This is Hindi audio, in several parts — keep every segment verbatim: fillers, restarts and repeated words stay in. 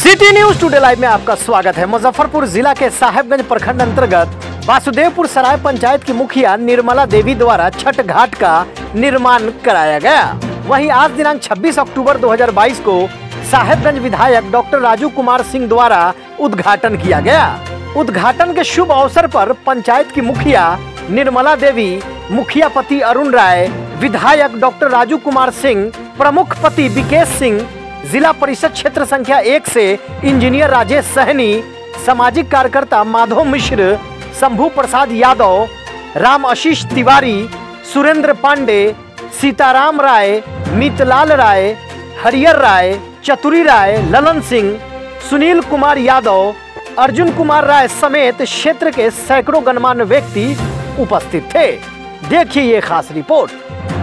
सिटी न्यूज टुडे लाइव में आपका स्वागत है। मुजफ्फरपुर जिला के साहेबगंज प्रखंड अंतर्गत वासुदेवपुर सराय पंचायत की मुखिया निर्मला देवी द्वारा छठ घाट का निर्माण कराया गया। वहीं आज दिनांक छब्बीस अक्टूबर दो हज़ार बाईस को साहेबगंज विधायक डॉक्टर राजू कुमार सिंह द्वारा उद्घाटन किया गया। उद्घाटन के शुभ अवसर पर पंचायत की मुखिया निर्मला देवी, मुखिया पति अरुण राय, विधायक डॉक्टर राजू कुमार सिंह, प्रमुख पति विकेश सिंह, जिला परिषद क्षेत्र संख्या एक से इंजीनियर राजेश सहनी, सामाजिक कार्यकर्ता माधव मिश्र, शंभू प्रसाद यादव, राम आशीष तिवारी, सुरेंद्र पांडे, सीताराम राय, मितलाल राय, हरियर राय, चतुरी राय, ललन सिंह, सुनील कुमार यादव, अर्जुन कुमार राय समेत क्षेत्र के सैकड़ों गणमान्य व्यक्ति उपस्थित थे। देखिए ये खास रिपोर्ट।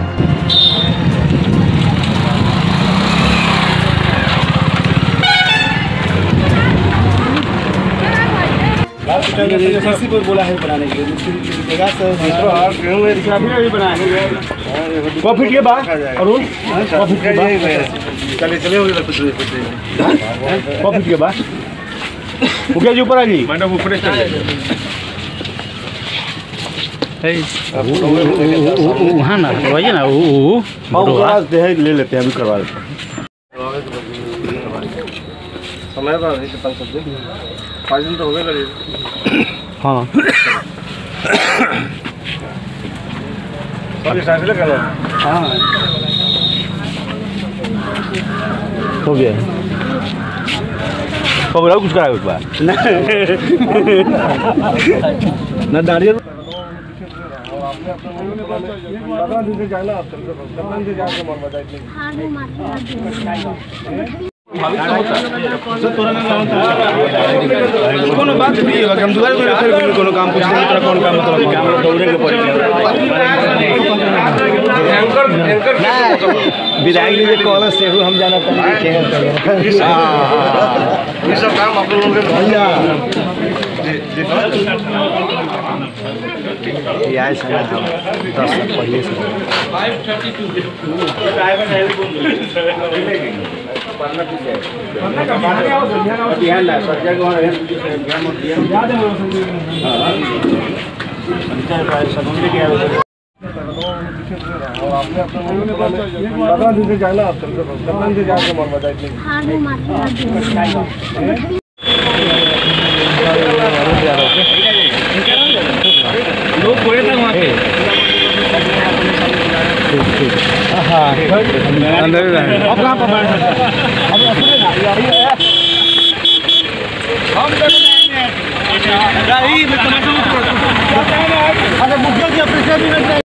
बोला है बनाने के लिए प्रॉफिट के बाद अरुण प्रॉफिट के बाद चले चले प्रॉफिट के बाद मुखिया जी ऊपर आ जी मैडम ऊपर वहाँ ना करवाइए ना वो ले लेते हैं अभी करवा देते हैं समय पाँच दिन तो हो गए। हाँ हाँ हो गया पकड़ा कुछ करा उस बार न नारियल कोनो बात नहीं है हम दुआर में फिर कोनो काम पूछते हैं तेरा कौन काम मतलब काम दौड़े के पड़े विधायक जी के कॉल से हम जाना चाहिए ये सब काम आप लोगों के भैया ये आए समय दस पहले से लोग बोले थे वहाँ पे हाँ अंदर अब कहाँ पर अब हम मुखिया जी